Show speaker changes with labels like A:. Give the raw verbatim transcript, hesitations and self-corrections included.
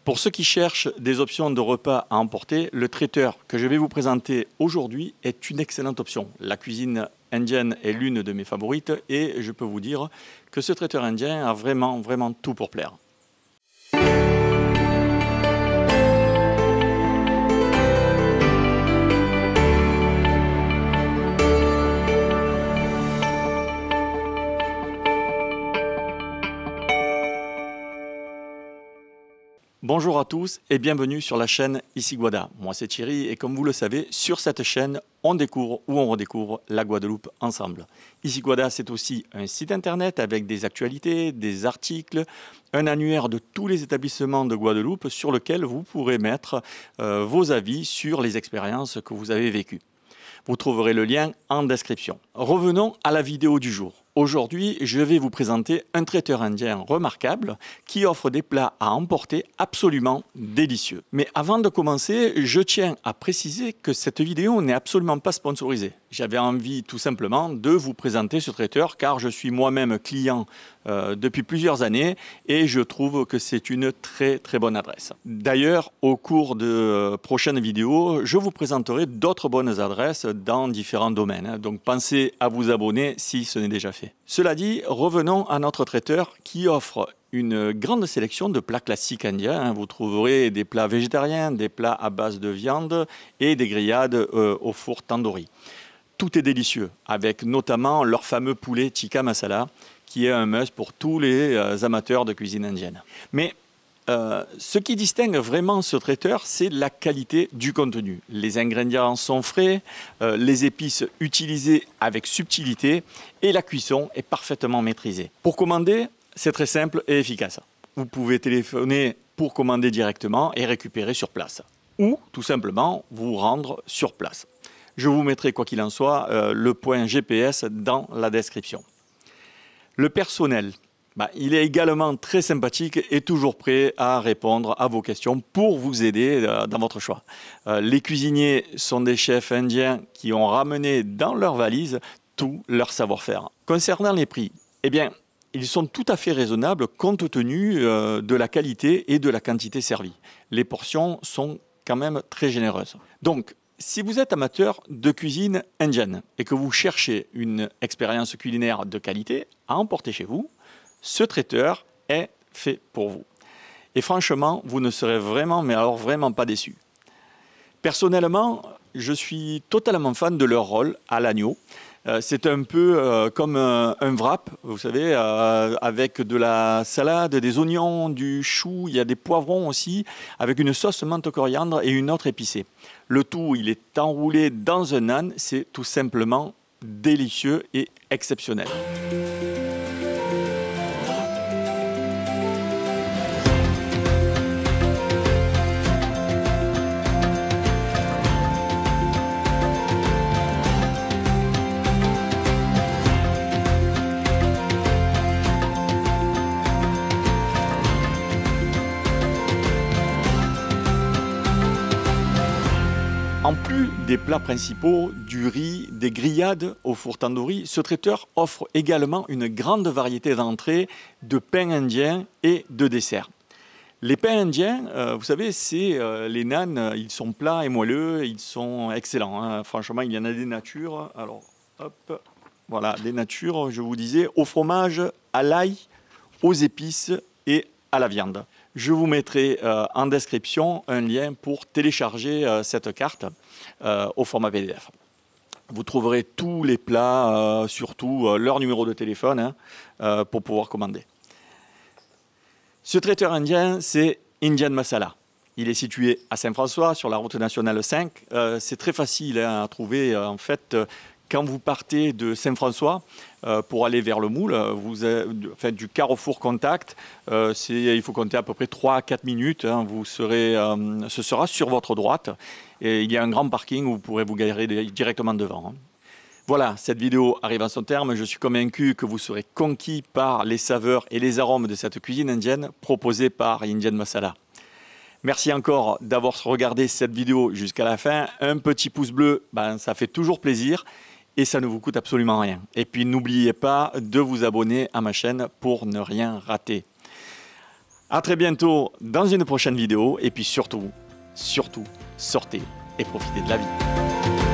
A: Pour ceux qui cherchent des options de repas à emporter, le traiteur que je vais vous présenter aujourd'hui est une excellente option. La cuisine indienne est l'une de mes favorites et je peux vous dire que ce traiteur indien a vraiment, vraiment tout pour plaire. Bonjour à tous et bienvenue sur la chaîne Ici-Guada. Moi c'est Thierry et comme vous le savez, sur cette chaîne, on découvre ou on redécouvre la Guadeloupe ensemble. Ici-Guada, c'est aussi un site internet avec des actualités, des articles, un annuaire de tous les établissements de Guadeloupe sur lequel vous pourrez mettre euh, vos avis sur les expériences que vous avez vécues. Vous trouverez le lien en description. Revenons à la vidéo du jour. Aujourd'hui, je vais vous présenter un traiteur indien remarquable qui offre des plats à emporter absolument délicieux. Mais avant de commencer, je tiens à préciser que cette vidéo n'est absolument pas sponsorisée. J'avais envie tout simplement de vous présenter ce traiteur car je suis moi-même client euh, depuis plusieurs années et je trouve que c'est une très très bonne adresse. D'ailleurs, au cours de euh, prochaines vidéos, je vous présenterai d'autres bonnes adresses dans différents domaines. Donc pensez à vous abonner si ce n'est déjà fait. Cela dit, revenons à notre traiteur qui offre une grande sélection de plats classiques indiens. Vous trouverez des plats végétariens, des plats à base de viande et des grillades euh, au four tandoori. Tout est délicieux, avec notamment leur fameux poulet tikka masala, qui est un must pour tous les euh, amateurs de cuisine indienne. Mais Euh, ce qui distingue vraiment ce traiteur, c'est la qualité du contenu. Les ingrédients sont frais, euh, les épices utilisées avec subtilité et la cuisson est parfaitement maîtrisée. Pour commander, c'est très simple et efficace. Vous pouvez téléphoner pour commander directement et récupérer sur place. Ou tout simplement vous rendre sur place. Je vous mettrai quoi qu'il en soit euh, le point G P S dans la description. Le personnel. Bah, il est également très sympathique et toujours prêt à répondre à vos questions pour vous aider euh, dans votre choix. Euh, les cuisiniers sont des chefs indiens qui ont ramené dans leur valise tout leur savoir-faire. Concernant les prix, eh bien, ils sont tout à fait raisonnables compte tenu euh, de la qualité et de la quantité servie. Les portions sont quand même très généreuses. Donc, si vous êtes amateur de cuisine indienne et que vous cherchez une expérience culinaire de qualité à emporter chez vous, ce traiteur est fait pour vous. Et franchement, vous ne serez vraiment, mais alors vraiment pas déçus. Personnellement, je suis totalement fan de leur rôl à l'agneau. Euh, c'est un peu euh, comme un, un wrap, vous savez, euh, avec de la salade, des oignons, du chou, il y a des poivrons aussi, avec une sauce menthe coriandre et une autre épicée. Le tout, il est enroulé dans un naan, c'est tout simplement délicieux et exceptionnel. En plus des plats principaux, du riz, des grillades au four tandoori, ce traiteur offre également une grande variété d'entrées, de pains indiens et de desserts. Les pains indiens, euh, vous savez, c'est euh, les naans, ils sont plats et moelleux, ils sont excellents. Hein. Franchement, il y en a des natures. Alors, hop, voilà, des natures, je vous disais, au fromage, à l'ail, aux épices et à la viande. Je vous mettrai euh, en description un lien pour télécharger euh, cette carte euh, au format P D F. Vous trouverez tous les plats, euh, surtout euh, leur numéro de téléphone hein, euh, pour pouvoir commander. Ce traiteur indien, c'est Indian Masala. Il est situé à Saint-François, sur la route nationale cinq. Euh, c'est très facile hein, à trouver. Euh, en fait, euh, quand vous partez de Saint-François euh, pour aller vers le Moule, vous avez, enfin, du Carrefour Contact, euh, il faut compter à peu près trois à quatre minutes. Hein, vous serez, euh, ce sera sur votre droite. Et il y a un grand parking où vous pourrez vous garer directement devant. Hein. Voilà, cette vidéo arrive à son terme. Je suis convaincu que vous serez conquis par les saveurs et les arômes de cette cuisine indienne proposée par Indian Masala. Merci encore d'avoir regardé cette vidéo jusqu'à la fin. Un petit pouce bleu, ben, ça fait toujours plaisir. Et ça ne vous coûte absolument rien. Et puis n'oubliez pas de vous abonner à ma chaîne pour ne rien rater. À très bientôt dans une prochaine vidéo. Et puis surtout, surtout, sortez et profitez de la vie.